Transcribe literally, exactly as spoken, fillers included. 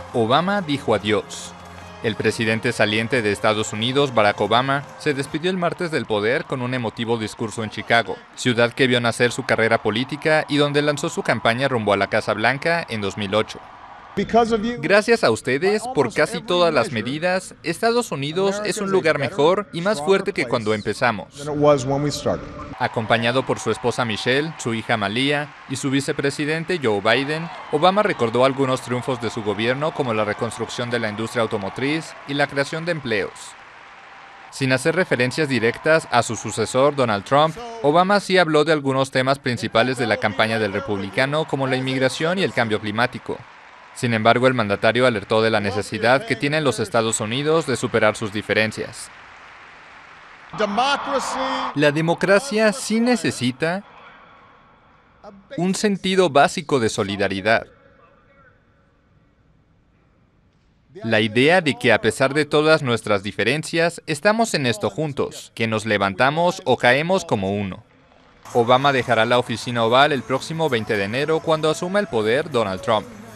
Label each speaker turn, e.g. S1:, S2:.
S1: Obama dijo adiós. El presidente saliente de Estados Unidos, Barack Obama, se despidió el martes del poder con un emotivo discurso en Chicago, ciudad que vio nacer su carrera política y donde lanzó su campaña rumbo a la Casa Blanca en dos mil ocho. Gracias a ustedes, por casi todas las medidas, Estados Unidos es un lugar mejor y más fuerte que cuando empezamos. Acompañado por su esposa Michelle, su hija Malia y su vicepresidente Joe Biden, Obama recordó algunos triunfos de su gobierno como la reconstrucción de la industria automotriz y la creación de empleos. Sin hacer referencias directas a su sucesor, Donald Trump, Obama sí habló de algunos temas principales de la campaña del republicano como la inmigración y el cambio climático. Sin embargo, el mandatario alertó de la necesidad que tienen los Estados Unidos de superar sus diferencias. La democracia sí necesita un sentido básico de solidaridad. La idea de que a pesar de todas nuestras diferencias, estamos en esto juntos, que nos levantamos o caemos como uno. Obama dejará la oficina oval el próximo veinte de enero cuando asuma el poder Donald Trump.